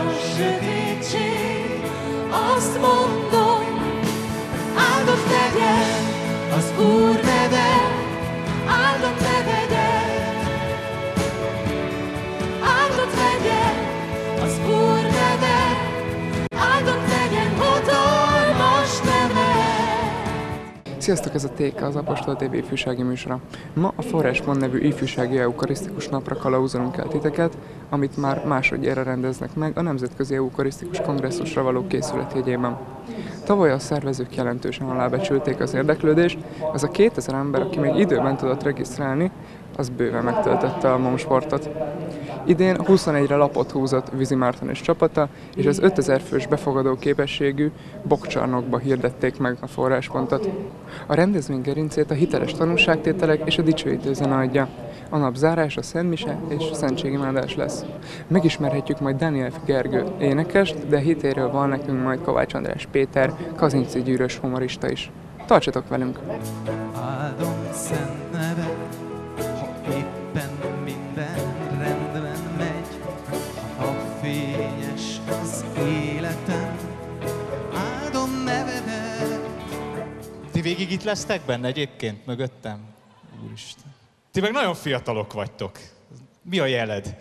sötétség, azt mondom, áldott legyen az Úr neve, áldott nevedet. Áldott legyen az Úr neve, áldott legyen hatalmas neve. Sziasztok, ez a TK, az Apostol TV ifjúsági műsora. Ma a Forráspont nevű ifjúsági eukarisztikus napra kalauzolunk el titeket, amit már másodjára rendeznek meg a Nemzetközi Eukarisztikus Kongresszusra való készület jegyében. Tavaly a szervezők jelentősen alábecsülték az érdeklődést, az a 2000 ember, aki még időben tudott regisztrálni, az bőven megtöltötte a momsportot. Idén 21-re lapot húzott Vizi Márton és csapata, és az 5000 fős befogadó képességű Bokcsarnokba hirdették meg a forráspontot. A rendezvény gerincét a hiteles tanúságtételek és a dicsőítő zene adja. A nap zárása szentmise és szentségimádás lesz. Megismerhetjük majd Daniel Gergő énekest, de hitéről van nekünk majd Kovács András Péter, Kazinczy Gyűrös humorista is. Tartsatok velünk! Áldom szent nevet, ha éppen minden rendben megy, ha napfényes az életem, áldom nevedet. Ti végig itt lesztek benne egyébként, mögöttem? Úristen. Ti meg nagyon fiatalok vagytok. Mi a jeled?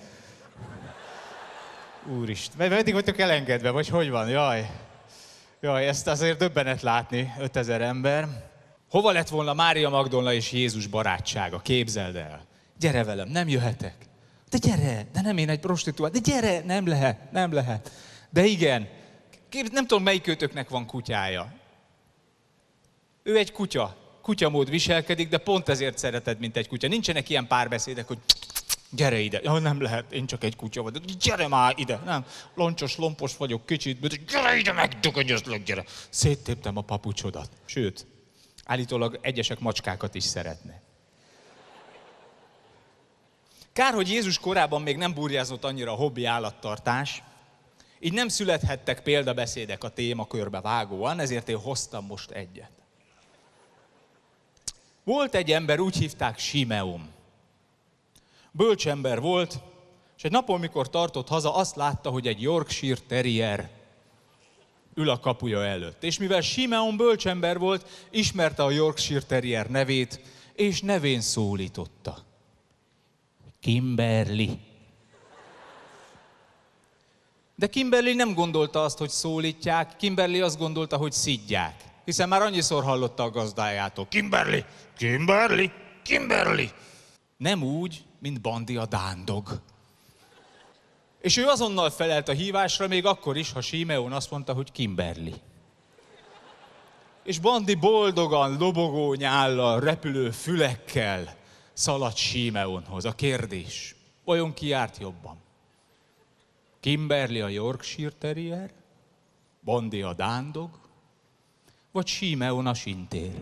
Úristen. Meddig vagytok elengedve, vagy hogy van? Jaj. Jaj, ezt azért döbbenet látni, 5000 ember. Hova lett volna Mária Magdolna és Jézus barátsága? Képzeld el. Gyere velem, nem jöhetek. De gyere, de nem én egy prostituált. De gyere, nem lehet, nem lehet. De igen, nem tudom melyikőtöknek van kutyája. Ő egy kutya. Kutyamód viselkedik, de pont ezért szereted, mint egy kutya. Nincsenek ilyen párbeszédek, hogy gyere ide. Ja, nem lehet, én csak egy kutya vagyok. Gyere már ide. Nem, loncsos, lompos vagyok kicsit, de gyere ide, megdökönyözlek, gyere. Széttéptem a papucsodat. Sőt, állítólag egyesek macskákat is szeretne. Kár, hogy Jézus korában még nem burjázott annyira a hobbi állattartás, így nem születhettek példabeszédek a témakörbe vágóan, ezért én hoztam most egyet. Volt egy ember, úgy hívták Simeon. Bölcs ember volt, és egy napon, mikor tartott haza, azt látta, hogy egy Yorkshire Terrier ül a kapuja előtt. És mivel Simeon bölcs ember volt, ismerte a Yorkshire Terrier nevét, és nevén szólította. Kimberly. De Kimberly nem gondolta azt, hogy szólítják, Kimberly azt gondolta, hogy szidják. Hiszen már annyiszor hallotta a gazdájától. Kimberly, Kimberly, Kimberly. Nem úgy, mint Bandi a dándog. És ő azonnal felelt a hívásra, még akkor is, ha Simeon azt mondta, hogy Kimberly. És Bandi boldogan, lobogó nyállal, repülő fülekkel szaladt Simeonhoz. A kérdés, vajon ki járt jobban? Kimberly a Yorkshire Terrier, Bandi a dándog, vagy Simeon a sintér?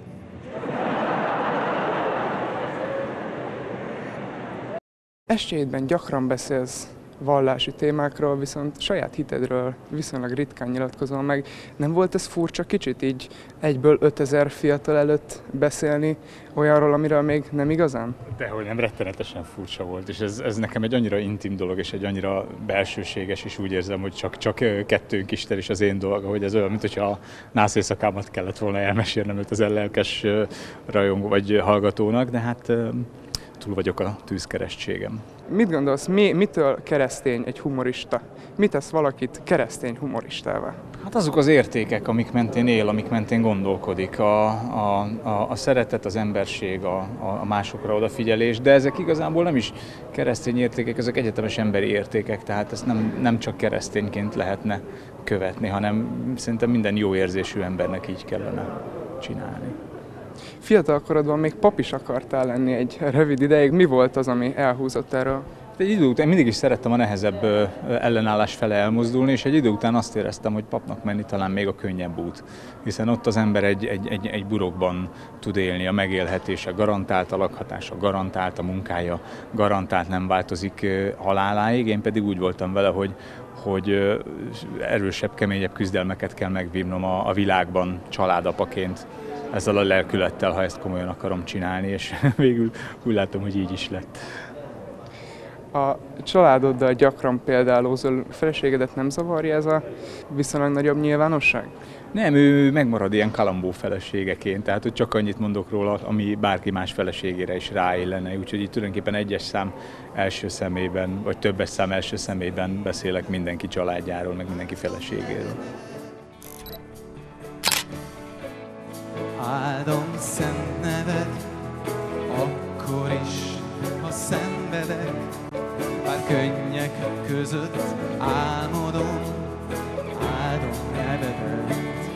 Estjeidben gyakran beszélsz vallási témákról, viszont saját hitedről viszonylag ritkán nyilatkozol meg. Nem volt ez furcsa kicsit így egyből 5000 fiatal előtt beszélni olyanról, amiről még nem igazán? Dehogy nem, rettenetesen furcsa volt, és ez nekem egy annyira intim dolog, és egy annyira belsőséges, és úgy érzem, hogy csak kettőnk Isten és az én dolga, hogy ez olyan, mint hogyha a nász éjszakámat kellett volna elmesélnem őt az lelkes rajongó vagy hallgatónak, de hát túl vagyok a tűzkeresztségem. Mit gondolsz, mitől keresztény egy humorista? Mit tesz valakit keresztény humoristává? Hát azok az értékek, amik mentén él, amik mentén gondolkodik. A szeretet, az emberség, a másokra odafigyelés, de ezek igazából nem is keresztény értékek, ezek egyetemes emberi értékek, tehát ezt nem csak keresztényként lehetne követni, hanem szerintem minden jó érzésű embernek így kellene csinálni. Fiatalkorodban még pap is akartál lenni egy rövid ideig. Mi volt az, ami elhúzott erről? Egy idő után mindig is szerettem a nehezebb ellenállás fele elmozdulni, és egy idő után azt éreztem, hogy papnak menni talán még a könnyebb út. Hiszen ott az ember egy burokban tud élni, a megélhetése garantált, a lakhatása garantált, a munkája garantált, nem változik haláláig. Én pedig úgy voltam vele, hogy erősebb, keményebb küzdelmeket kell megvívnom a világban családapaként. Ezzel a lelkülettel, ha ezt komolyan akarom csinálni, és végül úgy látom, hogy így is lett. A családoddal gyakran példálózol, feleségedet nem zavarja ez a viszonylag nagyobb nyilvánosság? Nem, ő megmarad ilyen kalambó feleségeként, tehát hogy csak annyit mondok róla, ami bárki más feleségére is ráillene, úgyhogy itt tulajdonképpen egyes szám első szemében, vagy többes szám első szemében beszélek mindenki családjáról, meg mindenki feleségéről. Áldom szent neved, akkor is, ha szenvedek, bár könnyek között álmodom, áldom nevedet.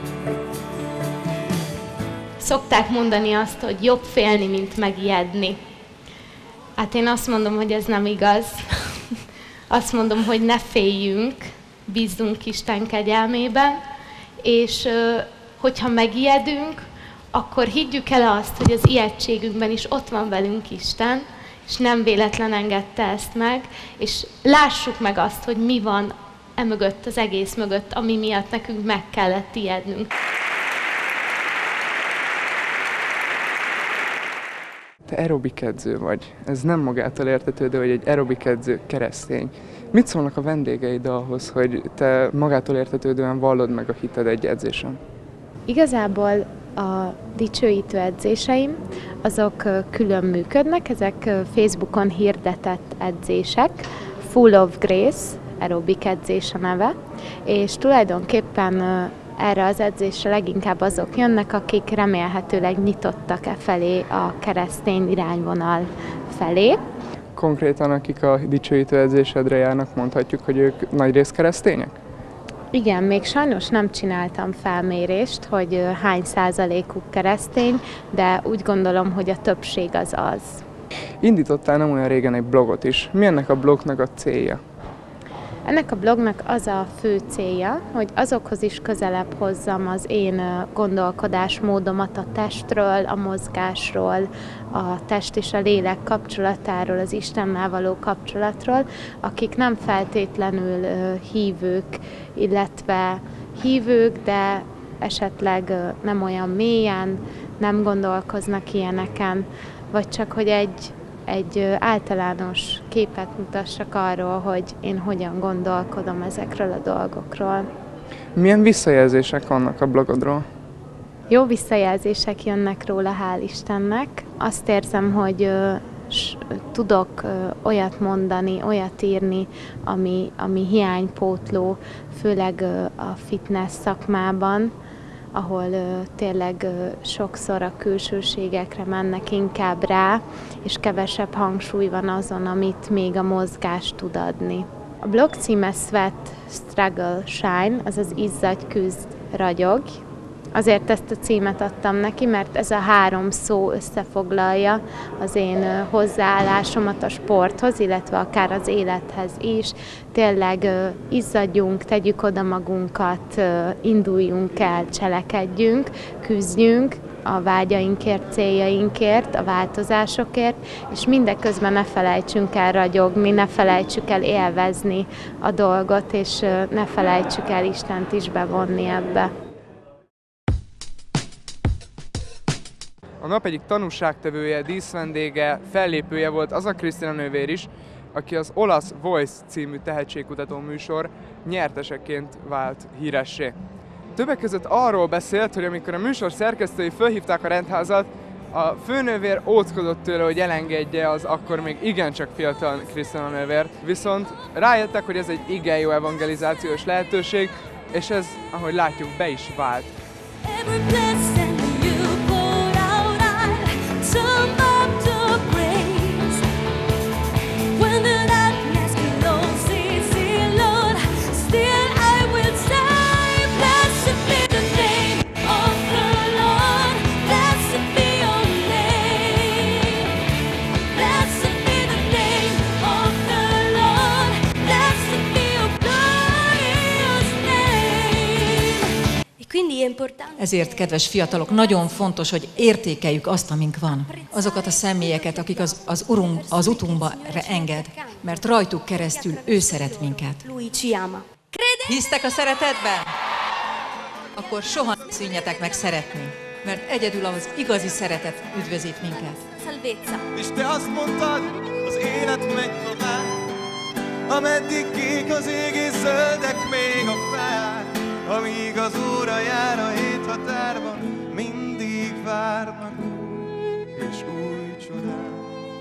Szokták mondani azt, hogy jobb félni, mint megijedni. Hát én azt mondom, hogy ez nem igaz. Azt mondom, hogy ne féljünk, bízzunk Isten kegyelmében, és hogyha megijedünk, akkor higgyük el azt, hogy az ijegységünkben is ott van velünk Isten, és nem véletlen engedte ezt meg, és lássuk meg azt, hogy mi van emögött, az egész mögött, ami miatt nekünk meg kellett ijednünk. Te aerobik edző vagy. Ez nem magától értetődő, hogy egy aerobik edző keresztény. Mit szólnak a vendégeid ahhoz, hogy te magától értetődően vallod meg a hited egy edzésen? Igazából a dicsőítő edzéseim, azok külön működnek, ezek Facebookon hirdetett edzések, Full of Grace, aerobik edzés a neve, és tulajdonképpen erre az edzésre leginkább azok jönnek, akik remélhetőleg nyitottak felé a keresztény irányvonal felé. Konkrétan akik a dicsőítő edzésedre járnak, mondhatjuk, hogy ők nagyrészt keresztények? Igen, még sajnos nem csináltam felmérést, hogy hány százalékuk keresztény, de úgy gondolom, hogy a többség az az. Indítottál nem olyan régen egy blogot is. Mi ennek a blognak a célja? Ennek a blognak az a fő célja, hogy azokhoz is közelebb hozzam az én gondolkodásmódomat a testről, a mozgásról, a test és a lélek kapcsolatáról, az Istennel való kapcsolatról, akik nem feltétlenül hívők, illetve hívők, de esetleg nem olyan mélyen, nem gondolkoznak ilyeneken, vagy csak hogy egy általános képet mutassak arról, hogy én hogyan gondolkodom ezekről a dolgokról. Milyen visszajelzések vannak a blogodról? Jó visszajelzések jönnek róla, hál' Istennek. Azt érzem, hogy tudok olyat mondani, olyat írni, ami hiánypótló, főleg a fitness szakmában, ahol tényleg sokszor a külsőségekre mennek inkább rá, és kevesebb hangsúly van azon, amit még a mozgás tud adni. A blog címe Sweat, Struggle, Shine, azaz izzadj, küzd, ragyog. Azért ezt a címet adtam neki, mert ez a 3 szó összefoglalja az én hozzáállásomat a sporthoz, illetve akár az élethez is. Tényleg izzadjunk, tegyük oda magunkat, induljunk el, cselekedjünk, küzdjünk a vágyainkért, céljainkért, a változásokért, és mindeközben ne felejtsünk el ragyogni, ne felejtsük el élvezni a dolgot, és ne felejtsük el Istent is bevonni ebbe. A nap egyik tanúságtevője, díszvendége, fellépője volt az a Krisztina nővér is, aki az olasz Voice című tehetségkutató műsor nyerteseként vált híressé. Többek között arról beszélt, hogy amikor a műsor szerkesztői fölhívták a rendházat, a főnővér óckodott tőle, hogy elengedje az akkor még igencsak fiatal Krisztina nővért, viszont rájöttek, hogy ez egy igen jó evangelizációs lehetőség, és ez, ahogy látjuk, be is vált. Ezért, kedves fiatalok, nagyon fontos, hogy értékeljük azt, amink van. Azokat a személyeket, akik az Urunk az utunkba enged, mert rajtuk keresztül ő szeret minket. Hisztek a szeretetben? Akkor soha ne szűnjetek meg szeretni, mert egyedül az igazi szeretet üdvözít minket. És te azt mondtad, az élet megy tovább, ameddig kék az ég és zöldek még a fák, amíg az óra jár a hét határban, mindig várnak új és új csodák.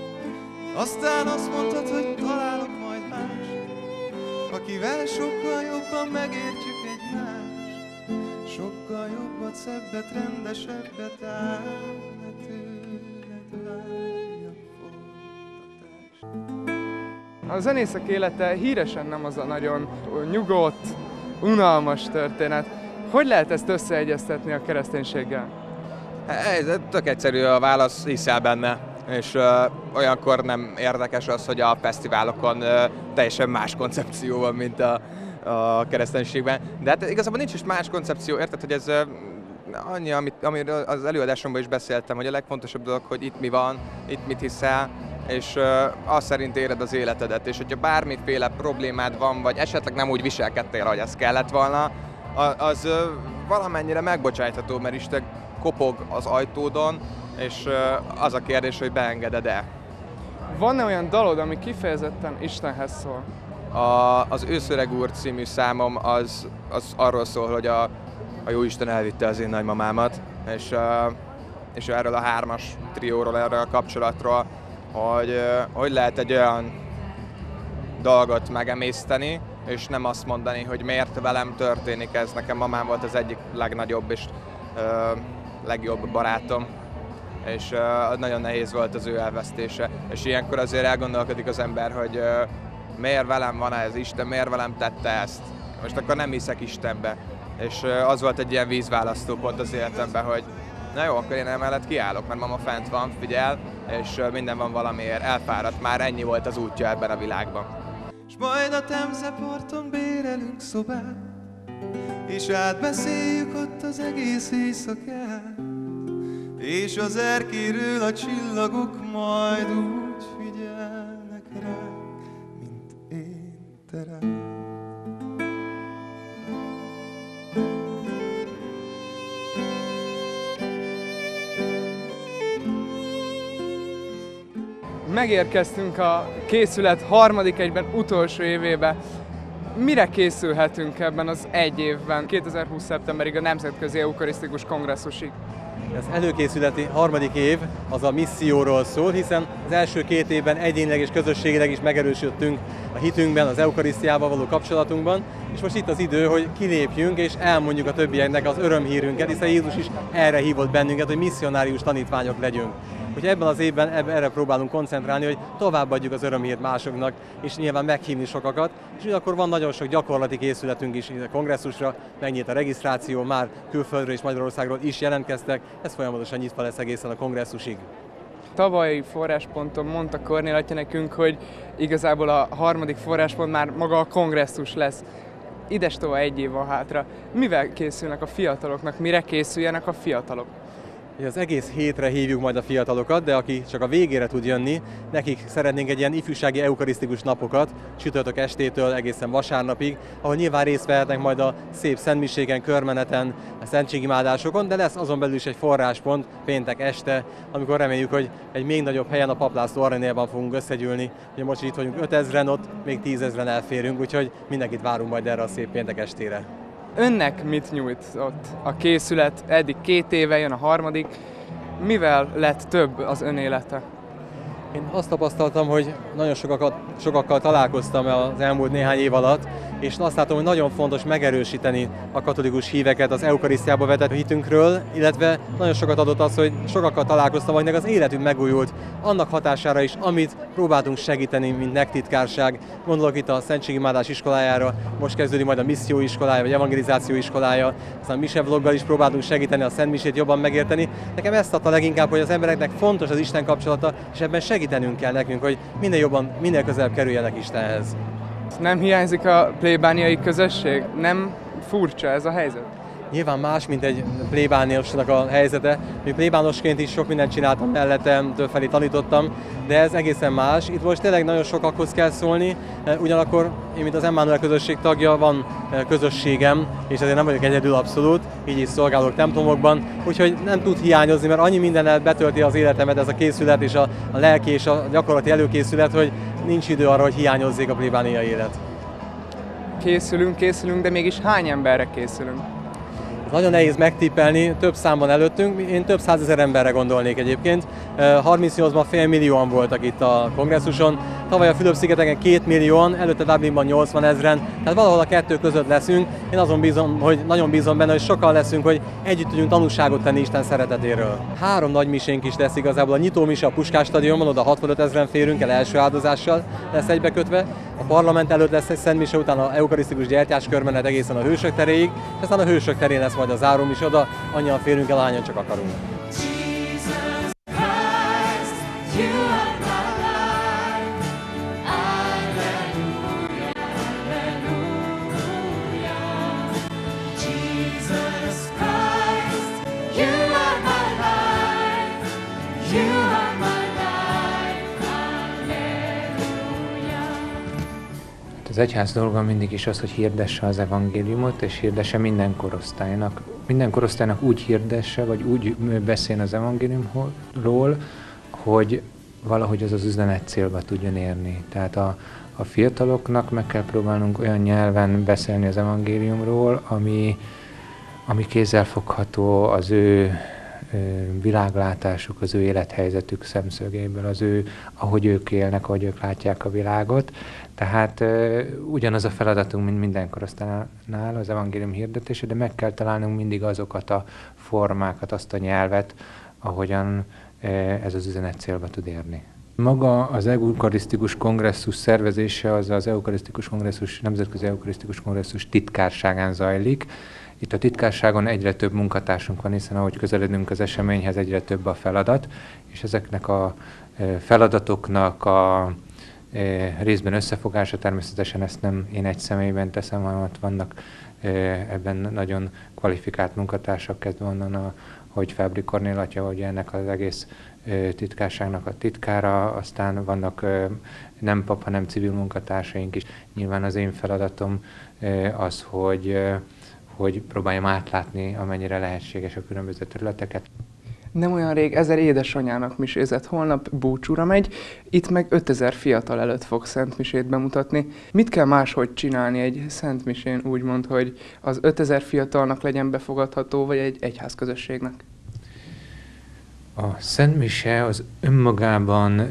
Aztán azt mondtad, hogy találok majd más, akivel sokkal jobban megértjük egymást, sokkal jobbat, szebbet, rendesebbet ám, ne tőled várjak folytatást. A zenészek élete híresen nem az a nagyon nyugodt, unalmas történet. Hogy lehet ezt összeegyeztetni a kereszténységgel? Ez tök egyszerű a válasz, hiszel benne. És olyankor nem érdekes az, hogy a fesztiválokon teljesen más koncepció van, mint a kereszténységben. De hát igazából nincs is más koncepció, érted, hogy ez annyi, amiről az előadásomban is beszéltem, hogy a legfontosabb dolog, hogy itt mi van, itt mit hiszel, és azt szerint éred az életedet. És hogyha bármiféle problémád van, vagy esetleg nem úgy viselkedtél, ahogy ez kellett volna, az valamennyire megbocsájtható, mert Isten kopog az ajtódon, és az a kérdés, hogy beengeded-e. Van-e olyan dalod, ami kifejezetten Istenhez szól? Az Őszöreg úr című számom az arról szól, hogy a Jóisten elvitte az én nagymamámat, és erről a 3-as trióról, erről a kapcsolatról, hogy lehet egy olyan dolgot megemészteni, és nem azt mondani, hogy miért velem történik ez. Nekem mamám volt az egyik legnagyobb és legjobb barátom, és nagyon nehéz volt az ő elvesztése. És ilyenkor azért elgondolkodik az ember, hogy miért velem van ez, Isten miért velem tette ezt. Most akkor nem hiszek Istenbe. És az volt egy ilyen vízválasztópont az életemben, hogy na jó, akkor én emellett kiállok, mert mama fent van, figyel, és minden van valamiért, elfáradt, már ennyi volt az útja ebben a világban. S majd a Temze-parton bérelünk szobát, és átbeszéljük ott az egész éjszakát, és az erkéről a csillagok majd úgy figyelnek ránk, mint én te rám. Megérkeztünk a készület harmadik, egyben utolsó évébe. Mire készülhetünk ebben az egy évben, 2020. szeptemberig, a Nemzetközi Eukarisztikus Kongresszusig? Az előkészületi harmadik év az a misszióról szól, hiszen az első 2 évben egyénileg és közösségileg is megerősödtünk a hitünkben, az eukarisztiával való kapcsolatunkban, és most itt az idő, hogy kilépjünk és elmondjuk a többieknek az örömhírünket, hiszen Jézus is erre hívott bennünket, hogy misszionárius tanítványok legyünk. Úgyhogy ebben az évben erre próbálunk koncentrálni, hogy továbbadjuk az örömhírt másoknak, és nyilván meghívni sokakat. És ugyanakkor van nagyon sok gyakorlati készületünk is a kongresszusra, megnyílt a regisztráció, már külföldről és Magyarországról is jelentkeztek, ez folyamatosan nyitva lesz egészen a kongresszusig. Tavalyi forrásponton mondta Kornél atya nekünk, hogy igazából a harmadik forráspont már maga a kongresszus lesz. Idestova 1 év van hátra. Mivel készülnek a fiataloknak, mire készüljenek a fiatalok? Az egész hétre hívjuk majd a fiatalokat, de aki csak a végére tud jönni, nekik szeretnénk egy ilyen ifjúsági eukarisztikus napokat, csütörtök estétől egészen vasárnapig, ahol nyilván részt vehetnek majd a szép szentmiséken, körmeneten, a szentségimádásokon, de lesz azon belül is egy forráspont péntek este, amikor reméljük, hogy egy még nagyobb helyen, a Papp László arénában fogunk összegyűlni. Ugye most itt vagyunk 5000-en, ott még 10 000-en elférünk, úgyhogy mindenkit várunk majd erre a szép péntek estére. Önnek mit nyújt ott a készület? Eddig 2 éve jön a harmadik. Mivel lett több az ön élete? Én azt tapasztaltam, hogy nagyon sokakkal találkoztam az elmúlt néhány év alatt, és azt látom, hogy nagyon fontos megerősíteni a katolikus híveket az eukarisztiába vetett hitünkről, illetve nagyon sokat adott az, hogy sokakkal találkoztam, akinek az életünk megújult, annak hatására is, amit próbáltunk segíteni, mint nektitkárság. Gondolok itt a Szentségimádás iskolájára, most kezdődik majd a misszió iskolája, vagy evangelizáció iskolája, aztán mise vloggal is próbáltunk segíteni a szentmisét jobban megérteni. Nekem ezt adta leginkább, hogy az embereknek fontos az Isten kapcsolata, és ebben segítenünk kell nekünk, hogy minél jobban, minél közelebb kerüljenek Istenhez. Nem hiányzik a plébániai közösség? Nem furcsa ez a helyzet? Nyilván más, mint egy plébánosnak a helyzete. Még plébánosként is sok mindent csináltam mellettem, többfelé tanítottam, de ez egészen más. Itt most tényleg nagyon sokakhoz kell szólni, ugyanakkor én, mint az Emmanuel közösség tagja, van közösségem, és ezért nem vagyok egyedül abszolút, így is szolgálok templomokban, úgyhogy nem tud hiányozni, mert annyi mindennel betölti az életemet ez a készület, és a lelki és a gyakorlati előkészület, hogy nincs idő arra, hogy hiányozzék a plébániai élet. Készülünk, de mégis hány emberre készülünk? Nagyon nehéz megtippelni, több számban előttünk, én több százezer emberre gondolnék egyébként. 38-ban fél millióan voltak itt a kongresszuson, tavaly a Fülöp-szigeteken 2 millióan, előtte Dublinban 80 000, tehát valahol a kettő között leszünk. Én azon bízom, nagyon bízom benne, hogy sokan leszünk, hogy együtt tudjunk tanúságot tenni Isten szeretetéről. 3 nagy misénk is lesz igazából, a nyitó mise a Puskás stadionban, oda 65 000 férünk el első áldozással lesz egybekötve. A parlament előtt lesz egy szentmise, utána a eukarisztikus gyertyáskörmenet egészen a Hősök teréig, és aztán a Hősök terén lesz majd a zárómise, oda annyian férünk el, ahányan csak akarunk. Az egyház dolga mindig is az, hogy hirdesse az evangéliumot, és hirdesse minden korosztálynak. Minden korosztálynak úgy hirdesse, vagy úgy beszéljen az evangéliumról, hogy valahogy az üzenet célba tudjon érni. Tehát a fiataloknak meg kell próbálnunk olyan nyelven beszélni az evangéliumról, ami kézzelfogható az ő világlátásuk, az ő élethelyzetük szemszögéből, ahogy ők élnek, ahogy ők látják a világot. Tehát ugyanaz a feladatunk, mint minden korosztálynál az evangélium hirdetése, de meg kell találnunk mindig azokat a formákat, azt a nyelvet, ahogyan ez az üzenet célba tud érni. Maga az eukarisztikus kongresszus szervezése az eukarisztikus kongresszus, Nemzetközi Eukarisztikus Kongresszus titkárságán zajlik. Itt a titkárságon egyre több munkatársunk van, hiszen ahogy közeledünk az eseményhez, egyre több a feladat, és ezeknek a feladatoknak a részben összefogása, természetesen ezt nem én egy személyben teszem, hanem ott vannak ebben nagyon kvalifikált munkatársak, kezdve onnan, hogy Fábri Kornél atya, hogy ennek az egész titkárságnak a titkára, aztán vannak nem pap, hanem civil munkatársaink is. Nyilván az én feladatom az, hogy próbáljam átlátni, amennyire lehetséges a különböző területeket. Nem olyan rég 1000 édesanyának misézett, holnap búcsúra megy, itt meg 5000 fiatal előtt fog szentmisét bemutatni. Mit kell máshogy csinálni egy szentmisén, úgymond, hogy az 5000 fiatalnak legyen befogadható, vagy egy egyházközösségnek? A szentmise az önmagában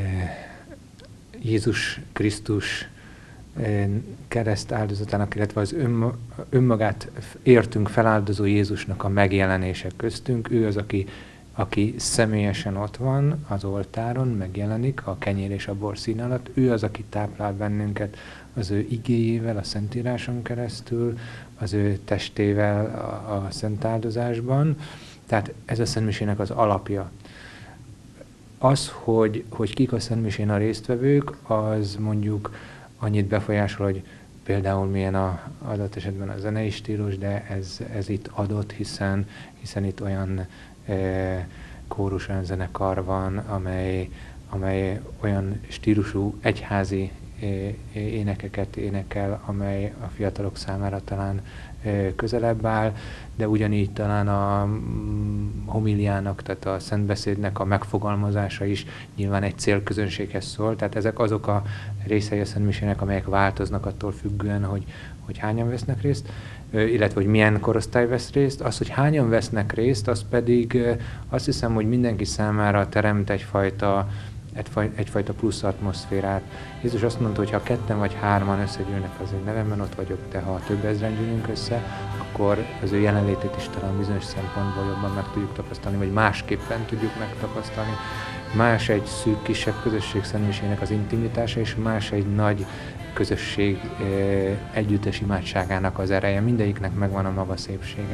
Jézus Krisztus kereszt áldozatának, illetve az önmagát értünk feláldozó Jézusnak a megjelenése köztünk. Ő az, aki személyesen ott van az oltáron, megjelenik a kenyér és a bor szín alatt. Ő az, aki táplál bennünket az ő igéjével, a Szentíráson keresztül, az ő testével a szent áldozásban. Tehát ez a szentmisének az alapja. Az, hogy kik a szentmisén a résztvevők, az mondjuk annyit befolyásol, hogy például milyen adott esetben a zenei stílus, de ez itt adott, hiszen itt olyan kórus, olyan zenekar van, amely olyan stílusú egyházi énekeket énekel, amely a fiatalok számára talán közelebb áll, de ugyanígy talán a homiliának, tehát a szentbeszédnek a megfogalmazása is nyilván egy célközönséghez szól, tehát ezek azok a részei a szentmisének, amelyek változnak attól függően, hogy hányan vesznek részt, illetve hogy milyen korosztály vesz részt. Az, hogy hányan vesznek részt, az pedig azt hiszem, hogy mindenki számára teremt egyfajta plusz atmoszférát. Jézus azt mondta, hogy ha 2 vagy 3 összegyűlnek az én nevemben, ott vagyok, de ha több ezren gyűlünk össze, akkor az ő jelenlétét is talán bizonyos szempontból jobban meg tudjuk tapasztalni, vagy másképpen tudjuk megtapasztalni. Más egy szűk, kisebb közösség szentmisének az intimitása, és más egy nagy közösség együttes imádságának az ereje. Mindegyiknek megvan a maga szépsége.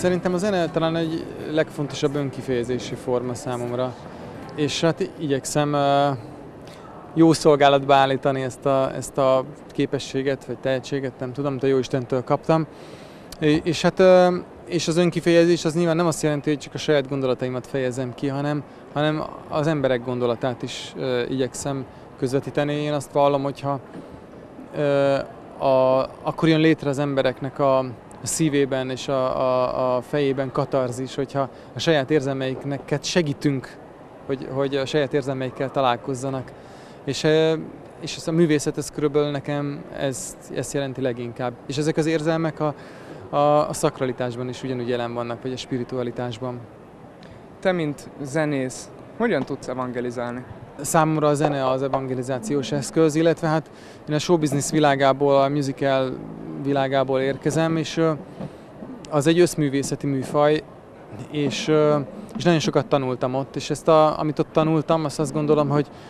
Szerintem a zene talán egy legfontosabb önkifejezési forma számomra. És hát igyekszem jó szolgálatba állítani ezt a képességet, vagy tehetséget, nem tudom, de Jóistentől kaptam. És hát és az önkifejezés az nyilván nem azt jelenti, hogy csak a saját gondolataimat fejezem ki, hanem az emberek gondolatát is igyekszem közvetíteni. Én azt vallom, hogyha akkor jön létre az embereknek a szívében és a fejében katarzis, hogyha a saját érzelmeiknek segítünk, hogy a saját érzelmeikkel találkozzanak. És ez a művészet, ez körülbelül nekem ezt jelenti leginkább. És ezek az érzelmek a szakralitásban is ugyanúgy jelen vannak, vagy a spiritualitásban. Te, mint zenész, hogyan tudsz evangelizálni? Számomra a zene az evangelizációs eszköz, illetve hát én a showbiznisz világából, a musical világából érkezem, és az egy összművészeti műfaj, és nagyon sokat tanultam ott, és amit ott tanultam, azt gondolom,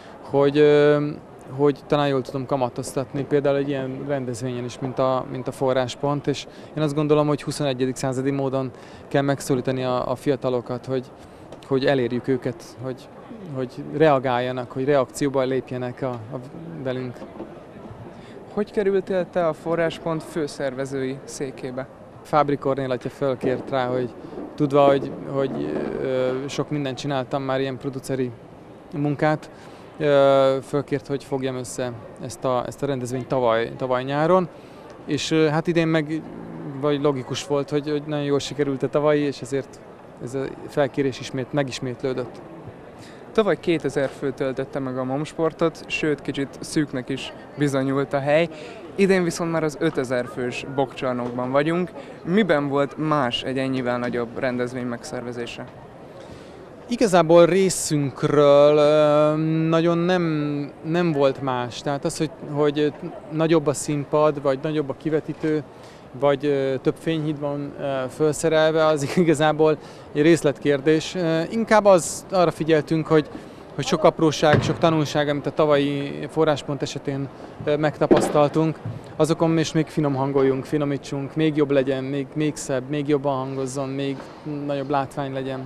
hogy talán jól tudom kamatoztatni, például egy ilyen rendezvényen is, mint a Forráspont, és én azt gondolom, hogy 21. századi módon kell megszólítani a fiatalokat, hogy elérjük őket, hogy reagáljanak, hogy reakcióba lépjenek velünk. Hogy kerültél te a Forráspont főszervezői székébe? Fábri Kornél atya fölkért rá, hogy tudva, hogy sok mindent csináltam már, ilyen produceri munkát, fölkért, hogy fogjam össze ezt a rendezvényt tavaly nyáron, és hát idén meg vagy logikus volt, hogy nagyon jól sikerült a tavalyi, és ezért ez a felkérés megismétlődött. Tavaly 2000 fő töltötte meg a Momsportot, sőt kicsit szűknek is bizonyult a hely. Idén viszont már az 5000 fős Bokkcsarnokban vagyunk. Miben volt más egy ennyivel nagyobb rendezvény megszervezése? Igazából részünkről nagyon nem volt más. Tehát az, hogy nagyobb a színpad, vagy nagyobb a kivetítő, vagy több fényhíd van felszerelve, az igazából egy részletkérdés. Inkább arra figyeltünk, hogy sok apróság, sok tanulság, amit a tavalyi Forráspont esetén megtapasztaltunk, azokon is még finom hangoljunk, finomítsunk, még jobb legyen, még szebb, még jobban hangozzon, még nagyobb látvány legyen.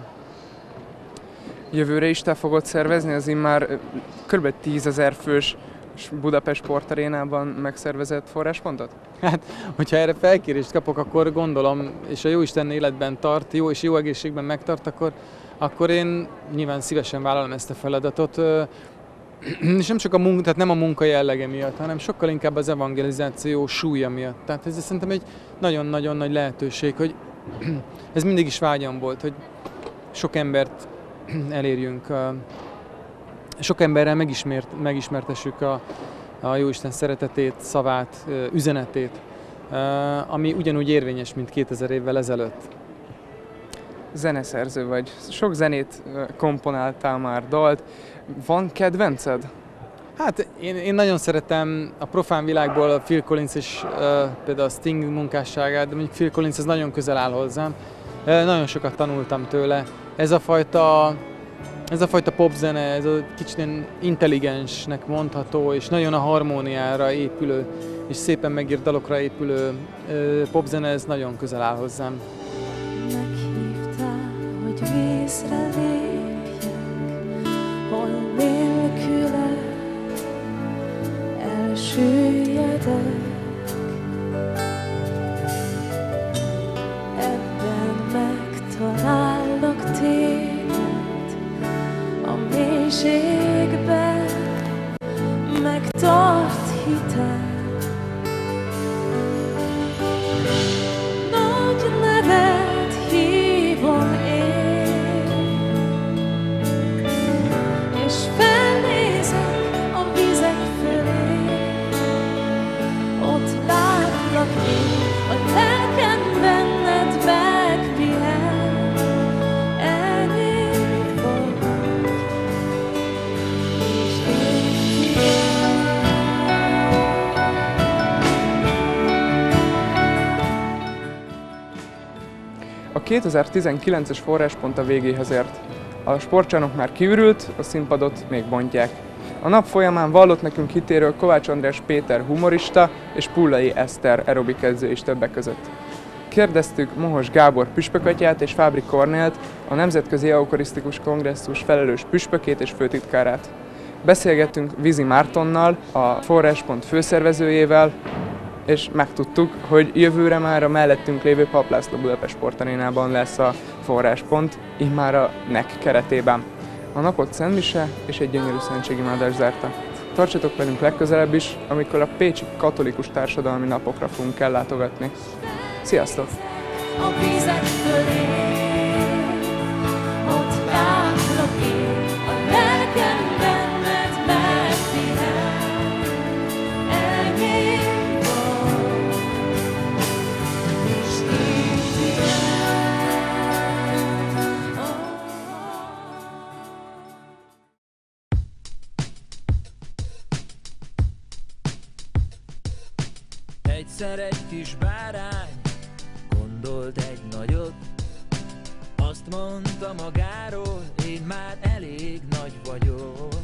Jövőre is te fogod szervezni az immár kb. 10 000 fős Budapest Sportarénában megszervezett Forráspontot? Hát, hogyha erre felkérést kapok, akkor gondolom, és a Jóisten életben tart, jó egészségben megtart, akkor én nyilván szívesen vállalom ezt a feladatot. És nem csak tehát nem a munka jellege miatt, hanem sokkal inkább az evangelizáció súlya miatt. Tehát ez szerintem egy nagyon-nagyon nagy lehetőség, hogy ez mindig is vágyam volt, hogy sok embert elérjünk, sok emberrel megismertessük a Jóisten szeretetét, szavát, üzenetét, ami ugyanúgy érvényes, mint 2000 évvel ezelőtt. Zeneszerző vagy. Sok zenét komponáltál már, dalt. Van kedvenced? Hát én nagyon szeretem a profán világból a Phil Collins és például a Sting munkásságát, de mondjuk Phil Collins ez nagyon közel áll hozzám. Nagyon sokat tanultam tőle. Ez a fajta popzene, ez a kicsit intelligensnek mondható, és nagyon a harmóniára épülő, és szépen megírt dalokra épülő popzene, ez nagyon közel áll hozzám. Meghívtál, hogy vízre lépjek, hol nélküle elsüllyedek. Ebben megtalállak téged, a mélységben megtart hited. Nagy nevet hívom én, és felnézek a vizek fölé. Ott látlak én, a lelkem benned megpihen. Elég vagy, és én A 2019-es Forráspont a végéhez ért. A sportcsarnok már kiürült, a színpadot még bontják. A nap folyamán vallott nekünk hitéről Kovács András Péter humorista és Pullai Eszter aerobik edző is többek között. Kérdeztük Mohos Gábor püspökatyát és Fábri Kornélt, a Nemzetközi Eukarisztikus Kongresszus felelős püspökét és főtitkárát. Beszélgettünk Vizi Mártonnal, a Forráspont főszervezőjével, és megtudtuk, hogy jövőre már a mellettünk lévő Papp László Budapest Sportarénában lesz a Forráspont, így már a NEK keretében. A napot szentmise és egy gyönyörű szentségimádás zárta. Tartsatok velünk legközelebb is, amikor a pécsi katolikus társadalmi napokra fogunk ellátogatni. Sziasztok! A vizek fölé, ott látlak én, a lelkem benned megpihel, enyém vagy, és ítélem. Egyszer egy kis bárány gondolt egy nagyot, azt mondta magáról, én már elég nagy vagyok.